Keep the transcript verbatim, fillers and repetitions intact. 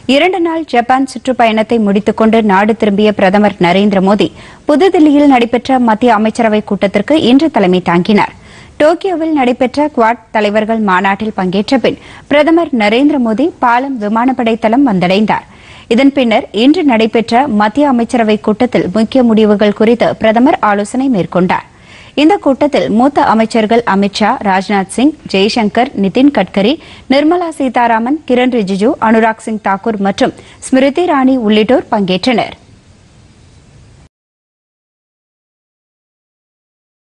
இரண்டு நாள் ஜப்பான் சுற்றுப்பயணத்தை முடித்துக் கொண்டு நாடு திரும்பிய பிரதமர் நரேந்திர மோடி புதுதில்லியில் நடைபெற்ற மத்திய அமைச்சரவைக் கூட்டத்திற்கு இன்று தலைமை தாங்கினார். டோக்கியோவில் நடைபெற்ற குவாட் தலைவர்கள் மாநாட்டில் பங்கேற்ற பின் பிரதமர் நரேந்திர மோடி பாலம் விமானப்படை தளம் வந்தடைந்தார். இதன் பின்னர் இன்று நடைபெற்ற மத்திய அமைச்சரவைக் கூட்டத்தில் முக்கிய முடிவுகள் குறித்து பிரதமர் ஆலோசனை மேற்கொண்டார். இந்த கூட்டத்தில் மூத்த அமைச்சர்கள் அமித் ஷா, ராஜ்நாத் சிங், ஜெய்சங்கர், நிதின் கட்கரி, நிர்மலா சீதாராமன், கிரண் ரிஜிஜு, அனுராக் சிங் தாக்கூர் மற்றும் ஸ்மிருதி இரானி உள்ளிட்டோர் பங்கேற்றனர்.